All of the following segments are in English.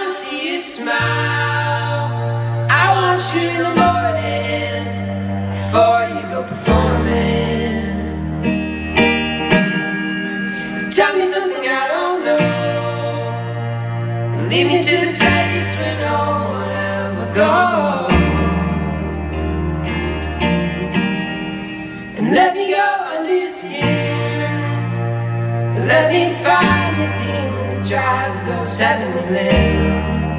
see you smile. I want you in the morning before you go performing. Tell me something I don't know. Lead me to the place where no one ever goes. And let me go under your skin. Let me find the demon that drives those heavenly limbs.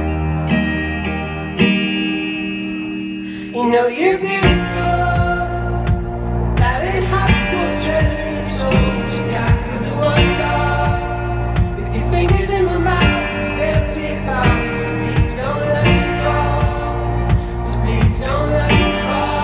You know you're beautiful. That ain't half the gold treasure in your soul that you got, 'cause I want it all. If your fingers in my mouth, they'll slip out. So please don't let me fall. So please don't let me fall.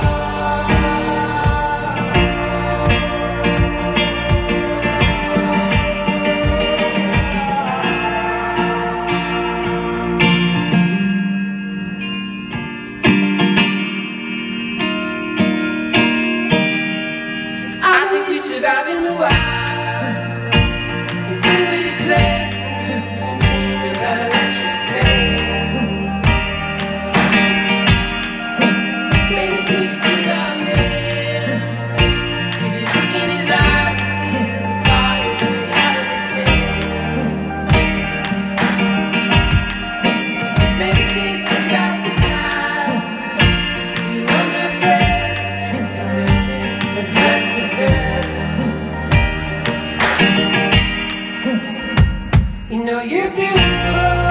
We survive in the wild. Do what you planned, some roots and dream about electric fan. Baby, could you be my man? Could you look in his eyes and feel the fire drain out of his hand? Maybe do you think about the past? Do you wonder if there's still a little thing that's less than that? You know you're beautiful.